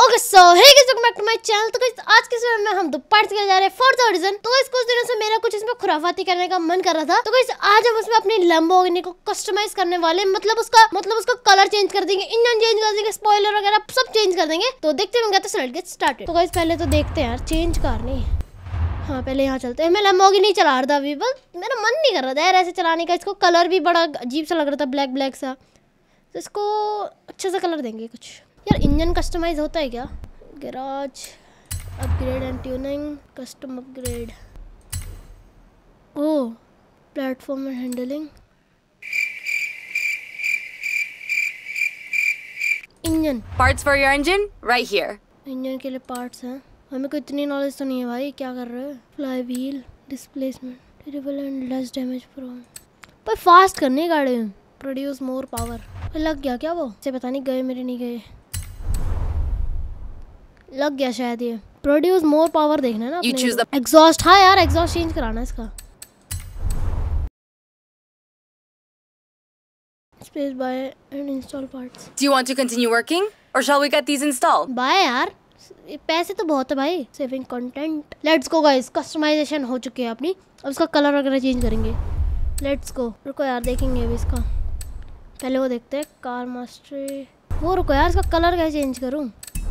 Okay so hey guys, welcome back to my channel. तो guys आज के video में हम दो पार्ट्स के जा रहे हैं फॉर द रीजन। तो गाइस कुछ दिनों से मेरा कुछ इसमें खुराफाती करने का मन कर रहा था। तो गाइस आज हम उसमें अपनी लैम्बोर्गिनी को कस्टमाइज करने वाले, मतलब उसका कलर चेंज कर देंगे, इंजन चेंज कर देंगे, स्पॉइलर वगैरह सब चेंज कर देंगे। तो देखते हैं तो लेट्स गेट स्टार्टेड। तो गाइस पहले तो देखते हैं यार चेंज करनी। हाँ पहले यहाँ चलते हैं। मैं लैम्बोर्गिनी चला रहा था अभी, बस मेरा मन नहीं कर रहा था यार ऐसे चलाने का। इसको कलर भी बड़ा अजीब सा लग रहा था, ब्लैक ब्लैक सा। तो इसको अच्छा सा कलर देंगे कुछ। यार इंजन कस्टमाइज होता है क्या? Garage upgrade and tuning, custom upgrade, oh platform and handling, engine Parts for your engine, right here. Engine के लिए पार्ट्स हैं। हमें को इतनी नॉलेज तो नहीं है भाई, क्या कर रहे हो? Fly wheel displacement, durable and less damage prone. पर फास्ट करनी है गाड़ी में। प्रोड्यूस मोर पावर लग गया क्या? वो से पता नहीं गए मेरे, नहीं गए, लग गया शायद। ये प्रोड्यूस मोर पावर देखना है ना अपने। एग्जॉस्ट, हाँ यार एग्जॉस्ट चेंज कराना है इसका। Space buy and install parts. Do you want to continue working, or shall we get these installed? Buy यार, पैसे तो बहुत है भाई। Saving content, let's go guys. Customization हो चुकी है अपनी, अब इसका कलर वगैरह चेंज करेंगे। Let's go. रुको यार देखेंगे अभी इसका, पहले वो देखते हैं कार मास्टरी। वो रुको यार, इसका कलर कैसे चेंज करूँ?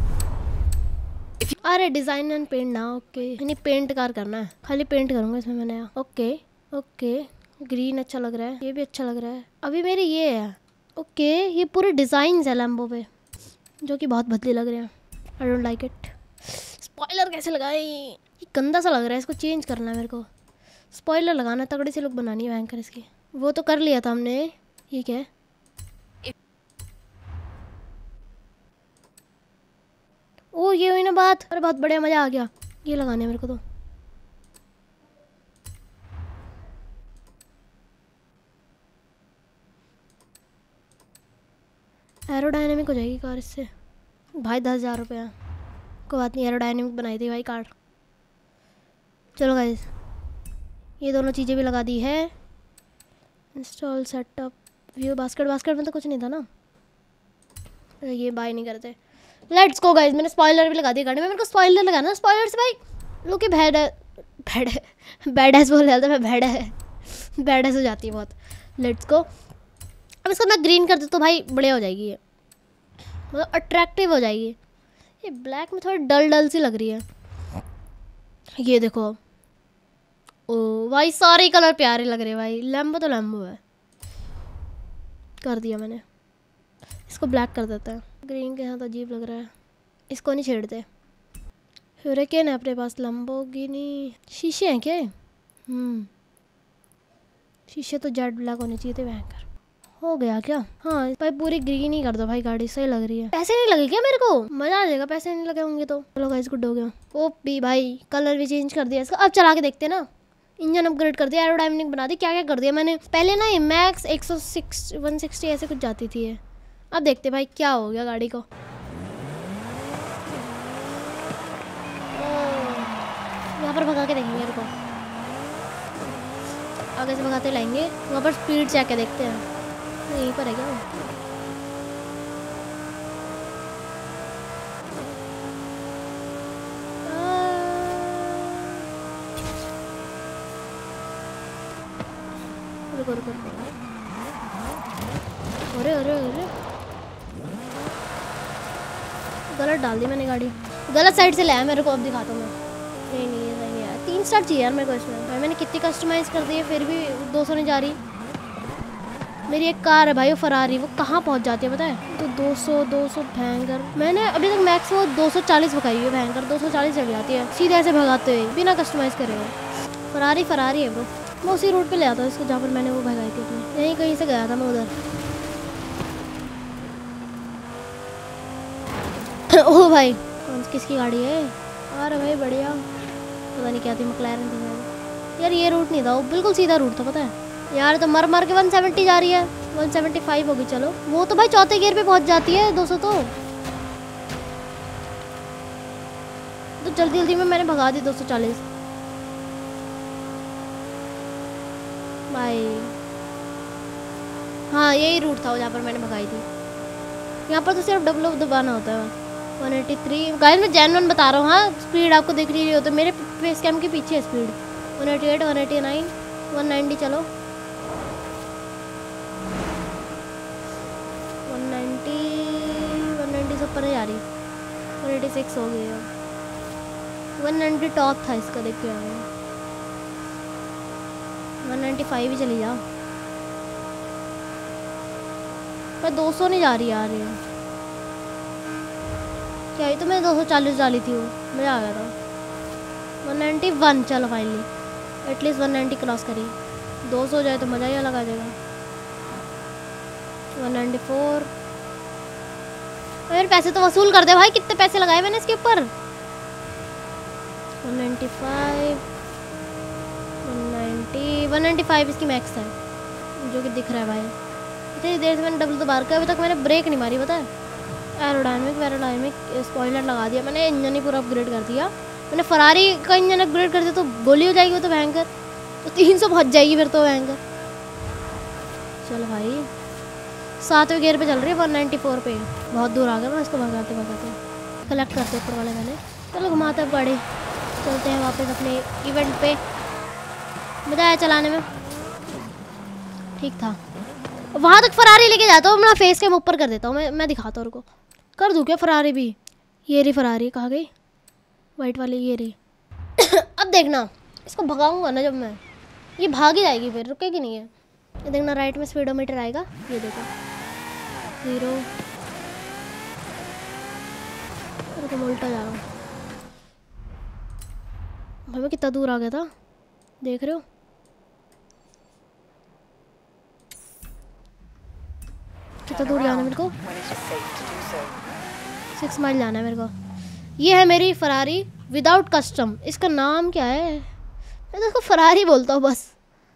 अरे डिजाइन एंड पेंट ना, ओके यानी पेंट कार करना है, खाली पेंट करूंगा इसमें मैंने। ओके ओके, ग्रीन अच्छा लग रहा है, ये भी अच्छा लग रहा है। अभी मेरी ये है ओके, ये पूरे डिजाइन है लैम्बो पे जो कि बहुत भद्दे लग रहे हैं। I don't like it. Spoiler कैसे लगाए? ये गंदा सा लग रहा है, इसको चेंज करना है मेरे को। स्पॉइलर लगाना, तगड़ी से लुक बनानी है भयंकर इसकी। वो तो कर लिया था हमने, ये क्या है? ओ ये हुई ना बात। अरे बहुत बढ़िया, मज़ा आ गया। ये लगाने मेरे को तो। एरोडायनेमिक हो जाएगी कार इससे भाई। 10,000 रुपये कोई बात नहीं, एरोडायनेमिक बनाई थी भाई कार। चलो गाइस, ये दोनों चीज़ें भी लगा दी है। Install setup view. बास्केट में तो कुछ नहीं था ना, ये बाय नहीं करते। Let's go guys. मैंने स्पॉइलर भी लगा दिया गाड़ी में। मेरे को स्पॉइलर लगाना है। स्पॉइलर से भाई लोग बैड बोल रहा था मैं, बैड हो जाती है बहुत। Let's go. अब इसको मैं ग्रीन कर दूँ तो भाई बढ़िया हो जाएगी, ये मतलब अट्रैक्टिव हो जाएगी। ये ब्लैक में थोड़ी डल सी लग रही है। ये देखो, ओ भाई सारे कलर प्यारे लग रहे हैं भाई। लैम्बो तो लैम्बो है। कर दिया मैंने, इसको ब्लैक कर देता है। ग्रीन के साथ अजीब लग रहा है, इसको नहीं छेड़ते। ह्यूरिकेन है अपने पास। लैम्बोर्गिनी शीशे हैं क्या? शीशे तो जेट ब्लैक होने चाहिए थे। भयंकर हो गया क्या? हाँ भाई पूरी ग्रीन ही कर दो भाई, गाड़ी सही लग रही है। पैसे नहीं लगे क्या मेरे को? मजा आ जाएगा, पैसे नहीं लगे होंगे तो। चलो गाइस गुड हो गया। ओ भी भाई कलर भी चेंज कर दिया इसका। अब चला के देखते हैं ना। इंजन अपग्रेड कर दिया, एरोडायनेमिक बना दी, क्या क्या कर दिया मैंने। पहले ना मैक्स 160 ऐसे कुछ जाती थी ये। अब देखते भाई क्या हो गया गाड़ी को। यहाँ पर भगा के देखेंगे मेरे को, आगे से भगाते लाएंगे। वहाँ पर स्पीड चेक के देखते हैं। यहीं पर है क्या? रुको रुको, अरे अरे अरे गलत डाल दी मैंने गाड़ी, गलत साइड से लाया मेरे को। अब दिखाता हूँ मैं। नहीं ये सही है। 3 स्टार चाहिए यार मेरे को इसमें। भाई मैंने कितनी कस्टमाइज कर दी है फिर भी 200 नहीं जा रही। मेरी एक कार है भाई, वो फरारी, वो कहाँ पहुँच जाती है पता है? तो 200 भयंकर। मैंने अभी तक मैक्स वो 240 भगाई हुई है। भयंकर 240 चढ़ जाती है सीधे ऐसे भगाते हुए बिना कस्टमाइज करे हुए। फरारी है ब्रो। मैं उसी रूट पे ले आता हूँ इसको जहाँ पर मैंने वो भगाई थी अपनी। यहीं कहीं से गया था मैं उधर। ओह भाई किसकी गाड़ी है? अरे भाई बढ़िया, पता नहीं क्या थी, मैक्लारेन थी यार। ये रूट नहीं था, वो बिल्कुल सीधा रूट था पता है यार। तो मर के 170 जा रही है, 175 होगी। चलो वो तो भाई चौथे गियर पे पहुंच जाती है। 200 तो जल्दी में मैंने भगा दी 240 भाई। हाँ यही रूट था जहाँ पर मैंने भगाई थी। यहाँ पर तो सिर्फ डब्लो दबाना होता है। 183 गाइस, मैं जेन्युइन बता रहा हूँ। हाँ, स्पीड आपको दिख रही हो तो मेरे फेस कैम के पीछे है स्पीड। 188, 189, 190 चलो। 190 से ऊपर जा रही। 186 हो गई अब। 190 टॉप था इसका, देख के 195 ही चली जा। पर 200 नहीं जा रही यार ये। क्या ही तो मैंने 240 डाली थी, वो मज़ा आ गया था। 191 चलो फाइनली एटलीस्ट 190 क्रॉस करी। 200 हो जाए तो मज़ा ही अलग आ जाएगा। 194 मेरे पैसे तो वसूल कर दे भाई, कितने पैसे लगाए मैंने इसके ऊपर। 195 195 इसकी मैक्स है जो कि दिख रहा है भाई। इतनी देर से मैंने डबल तो बार का, अभी तक मैंने ब्रेक नहीं मारी पता है। एरोडायनेमिक स्पॉइलर लगा दिया मैंने, इंजन ही पूरा अपग्रेड कर दिया मैंने। फरारी का इंजन अपग्रेड कर दिया तो गोली हो जाएगी वो तो भयंकर, तो 300 पहुँच जाएगी फिर तो भयंकर। चलो भाई 7वें गियर पे चल रही है 194 पे। बहुत दूर आ गया मैं इसको भगाते भगाते। कलेक्ट करते ऊपर वाले मैंने। चलो घुमाते अब गाड़ी, चलते हैं वापस अपने इवेंट पे। मज़ा आया चलाने में, ठीक था। वहाँ तक फरारी लेके जाता हूँ, अपना फेस कैम ऊपर कर देता हूँ। मैं दिखाता हूँ उनको, कर दूँ क्या फरारी भी। ये रही फरारी, कहाँ गई वाइट वाली, ये रही। अब देखना इसको भगाऊंगा ना जब मैं, ये भाग ही जाएगी फिर, रुकेगी नहीं है। ये देखना राइट में स्पीडोमीटर आएगा, ये देखो 0। तो मैं उल्टा जा रहा हूँ भाई। मैं कितना दूर आ गया था देख रहे हो। कितना दूर जाना है मेरे को, 6 माइल जाना है मेरे को। ये है मेरी फरारी विदाउट कस्टम। इसका नाम क्या है, मैं तो इसको फरारी बोलता हूँ बस।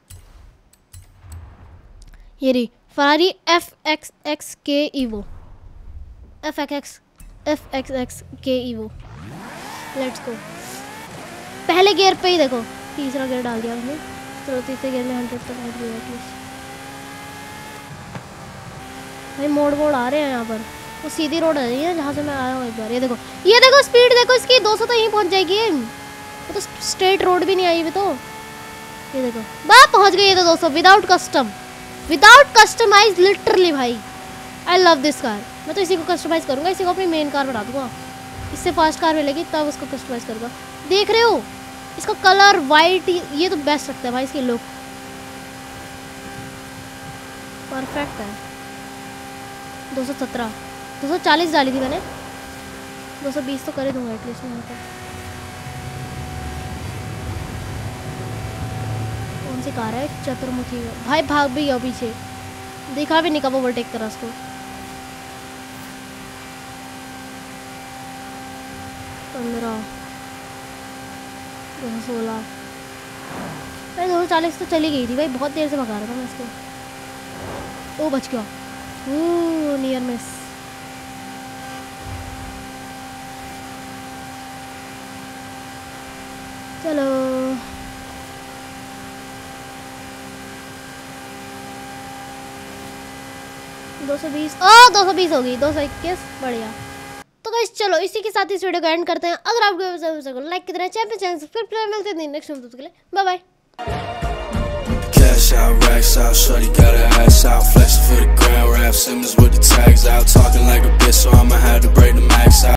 ये रही Ferrari FXX K Evo, FXX K Evo. Let's go. पहले गियर पे ही देखो, तीसरा गियर डाल दिया हमने। चलो तीसरे गियर में 100 तक पहुँच गया एटलीस्ट। भाई मोड़ आ रहे हैं यहाँ पर, वो सीधी रोड है ये जहाँ से मैं आया हूँ एक बार। ये देखो स्पीड देखो इसकी, 200 तो यहीं पहुँच जाएगी। वो तो स्ट्रेट रोड भी नहीं आई अभी तो। ये देखो बाप पहुँच गई ये तो 200 without custom, without customize literally भाई। I love this car. मैं तो इसी को कस्टमाइज़ करूँगा, इसी को अपनी मेन कार बना दूँगा। इससे फास्ट कार मिलेगी तब उसको कस्टमाइज़ करूँगा। देख रहे हो इसका कलर वाइट, ये तो बेस्ट लगता है भाई। इसकी लुक परफेक्ट है। 217 240 डाली थी मैंने, 220 तो कर ही दूंगा एटलीस्ट यहाँ पर। कौन सी कार है, चतुर्मुखी भाई। भाग भी गया पीछे, देखा भी नहीं कब ओवरटेक करा उसको। 15 216 भाई। 240 तो चली गई थी भाई, बहुत देर से भगा रहा था मैं इसको। ओ बच गया, नियर मिस। चलो 220 220 होगी, 221 बढ़िया। तो गाइस चलो इसी के साथ इस वीडियो को एंड करते हैं। अगर आपको लाइक कितना चैनल सब्सक्राइब मिलते हैं नेक्स्ट वीडियो के लिए। Bye bye. Cash out, racks out, shorty got her ass out, flexing for the grand rap, Simmons with the tags out, talking like a bitch, so I'ma have to break the max out.